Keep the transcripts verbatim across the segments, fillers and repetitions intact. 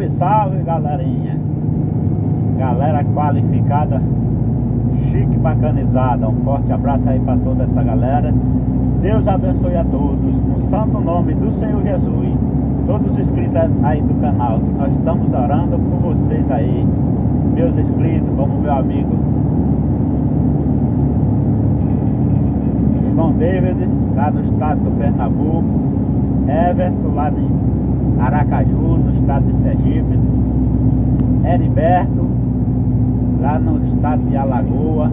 Salve, salve, galerinha. Galera qualificada, chique, bacanizada. Um forte abraço aí para toda essa galera. Deus abençoe a todos, no santo nome do Senhor Jesus. Todos os inscritos aí do canal, nós estamos orando por vocês aí, meus inscritos, como meu amigo irmão David, lá no estado do Pernambuco, Everton, lá em Aracaju, no estado de Sergipe, Heriberto, lá no estado de Alagoas,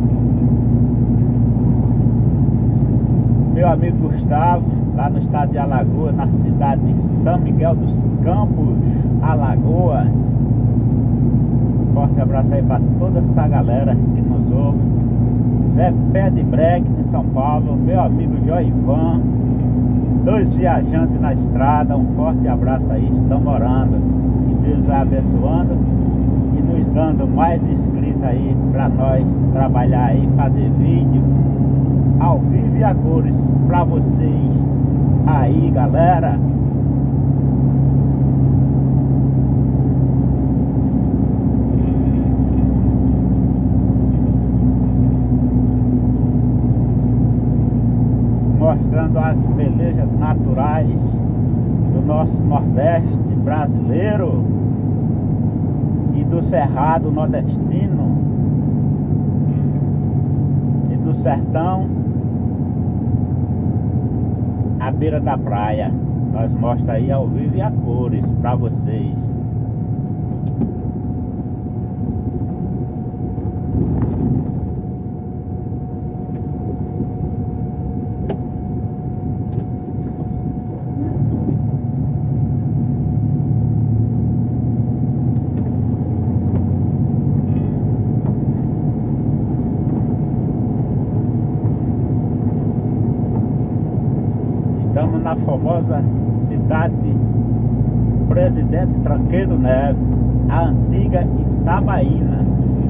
meu amigo Gustavo, lá no estado de Alagoas, na cidade de São Miguel dos Campos, Alagoas. Forte abraço aí para toda essa galera que nos ouve. Zé Pé de Breque, de São Paulo, meu amigo Joivan, dois viajantes na estrada. Um forte abraço aí, estamos orando, que Deus vai abençoando e nos dando mais inscritos aí para nós trabalhar aí, fazer vídeo ao vivo e a cores para vocês aí, galera. Mostrando as belezas naturais do nosso Nordeste brasileiro e do Cerrado nordestino e do sertão à beira da praia. Nós mostramos aí ao vivo e a cores para vocês. Estamos na famosa cidade de Presidente Tranqueiro Neves, a antiga Itabaína.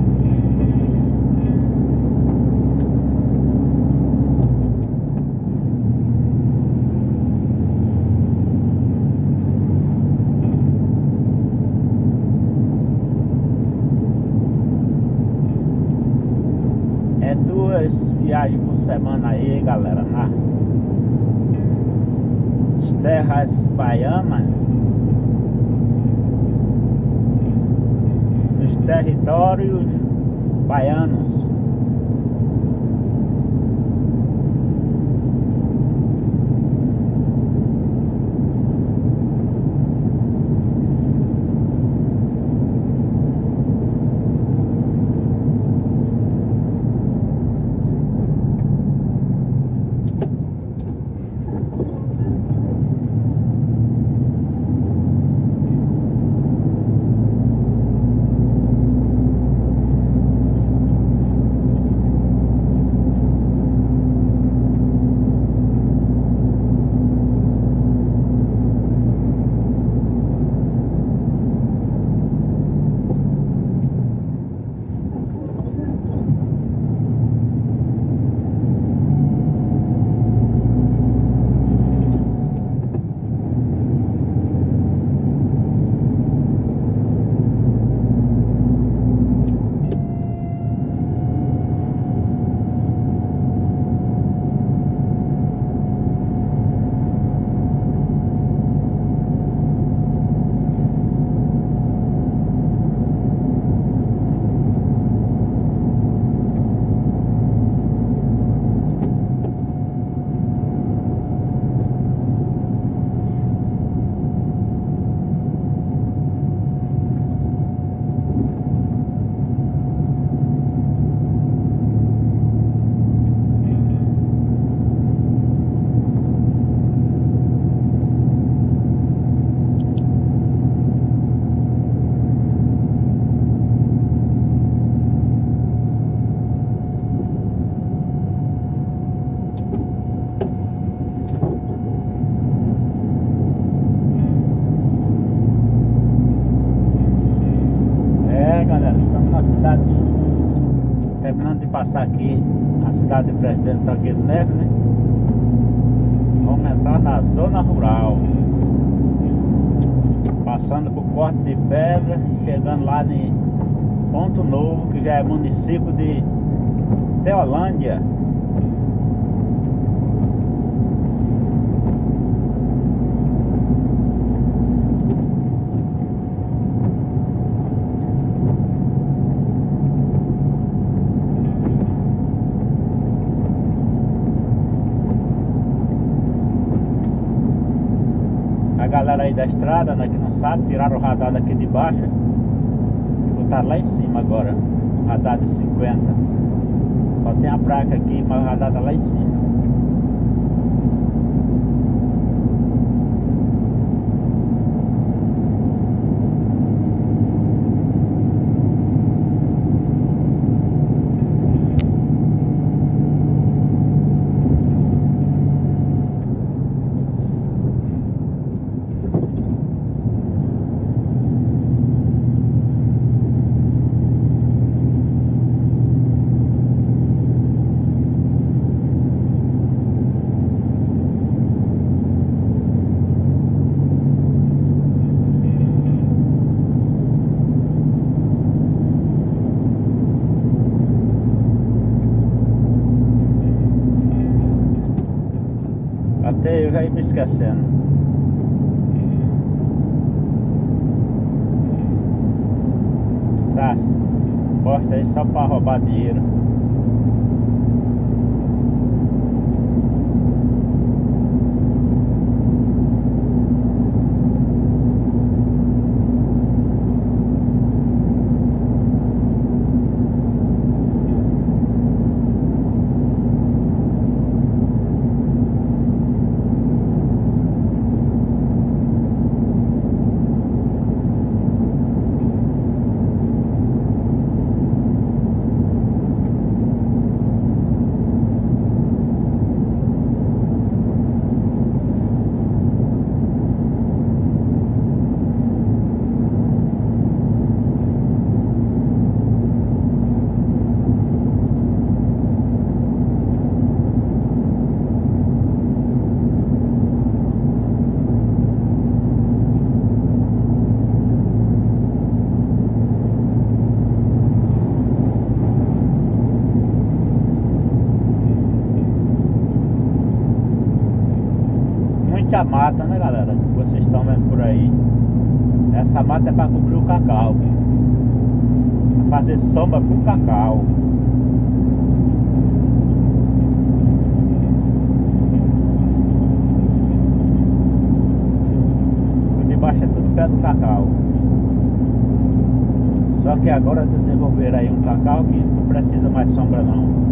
É duas viagens por semana aí, galera, na terras baianas, nos territórios baianos. Terminando de passar aqui a cidade de Presidente Tranqueiro Neves, né? Vamos entrar na zona rural. Passando por Corte de Pedra, chegando lá em Ponto Novo, que já é município de Teolândia. A galera aí da estrada, né, que não sabe, tiraram o radar daqui de baixo e botaram lá em cima agora, radar de cinquenta. Só tem a placa aqui, mas o radar tá lá em cima. Até eu já ia me esquecendo. Tá, posta aí só pra roubar dinheiro. Muita mata, né, galera? Que vocês estão vendo por aí. Essa mata é para cobrir o cacau, pra fazer sombra pro cacau. Por debaixo é tudo pé do cacau. Só que agora desenvolveram aí um cacau que não precisa mais sombra não.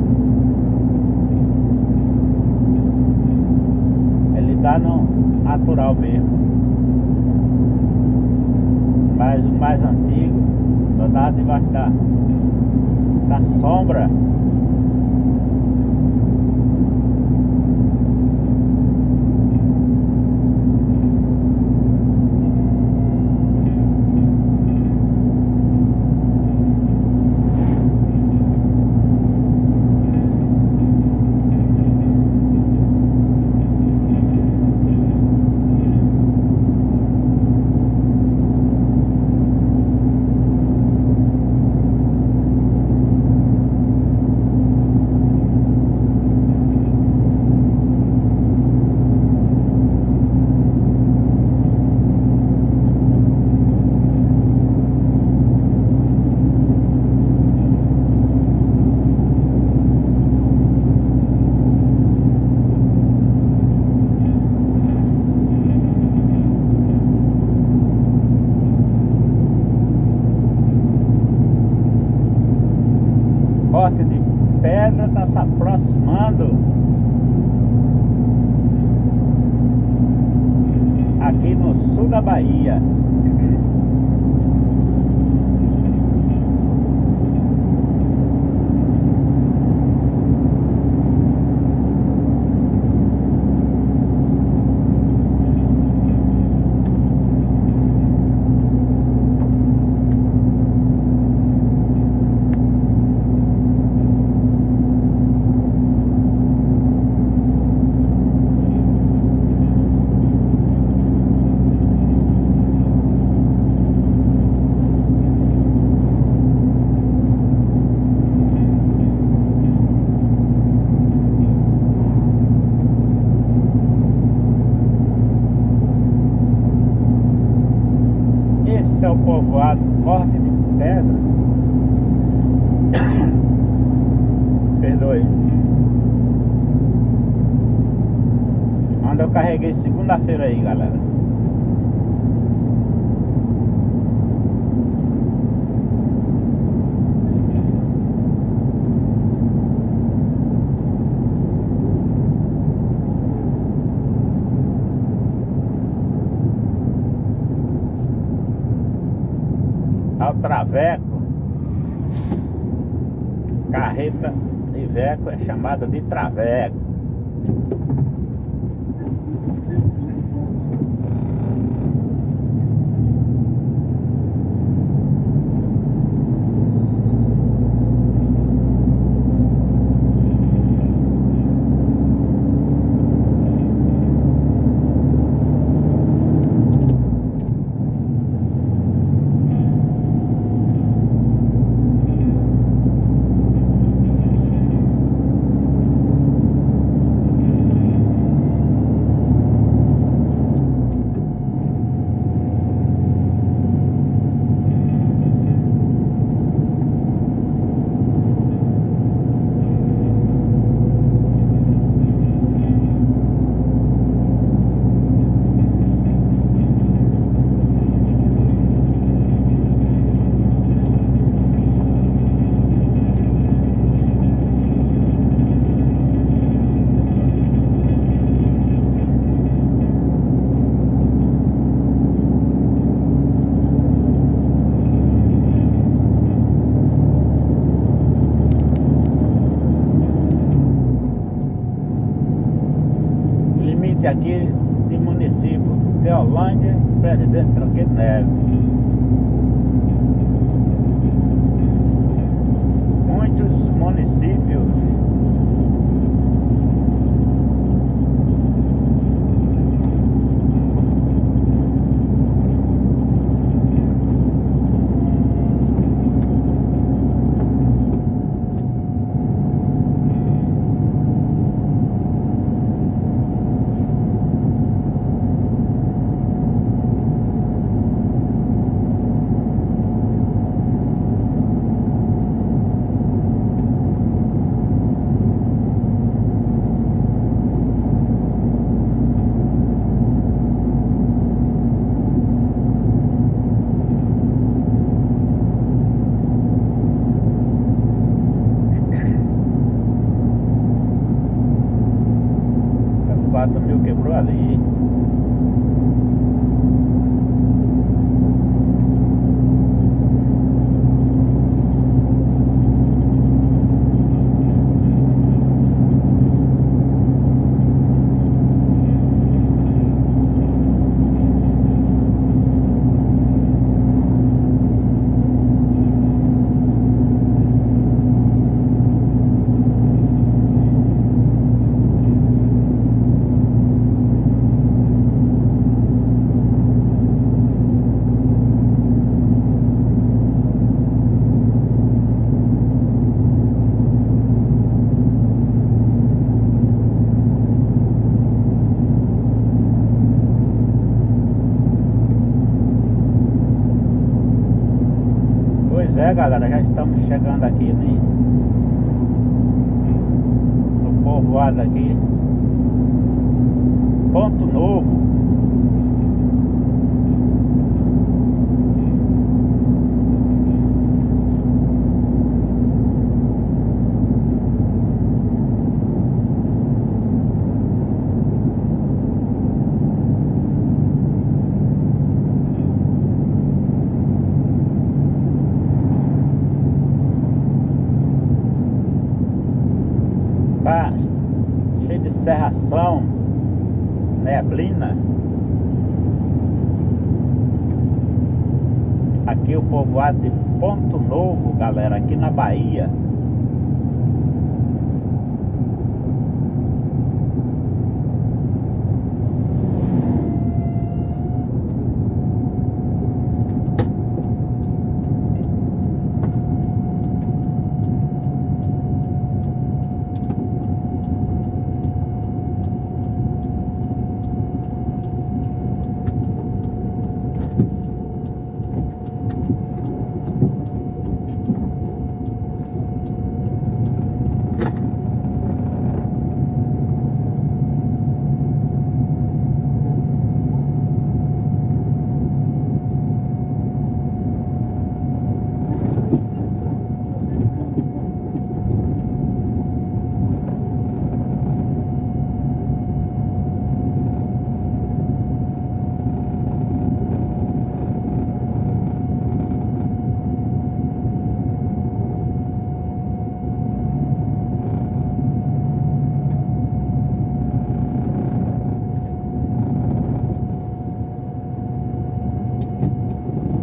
Dá no natural mesmo. Mas o mais antigo só dá debaixo da, da sombra. Corte de Pedra está se aproximando aqui no sul da Bahia. é o povoado Corte de Pedra. Perdoe. Onde eu carreguei segunda-feira aí, galera. Ao traveco, carreta de veco é chamada de traveco. Aqui de município Teolândia, Presidente Tranqueiro Neves. Muitos municípios quatro mil quebrou ali. É, galera, já estamos chegando aqui né, no povoado aqui Ponto Novo. Tá cheio de serração, neblina. Aqui o povoado de Ponto Novo, galera, aqui na Bahia.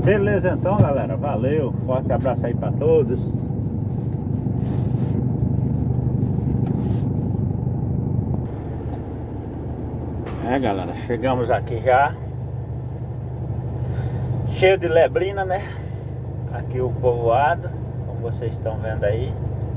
Beleza então, galera, valeu, forte abraço aí pra todos. É, galera, chegamos aqui já, cheio de lebrina, né? Aqui o povoado, como vocês estão vendo aí.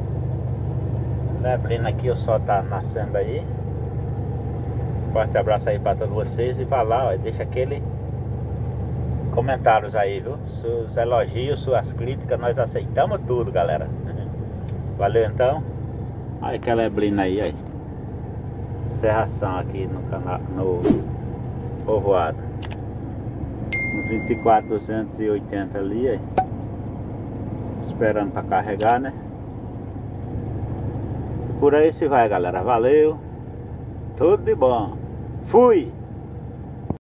Lebrina aqui, o sol tá nascendo aí. Forte abraço aí pra todos vocês. E vai lá, ó, deixa aquele comentários aí, viu? Seus elogios, suas críticas, nós aceitamos tudo, galera. Valeu então. Olha que lebrina aí, aí. Serração aqui no canal, no povoado. No vinte e quatro duzentos e oitenta ali, aí. Esperando pra carregar, né? E por aí se vai, galera. Valeu. Tudo de bom. Fui!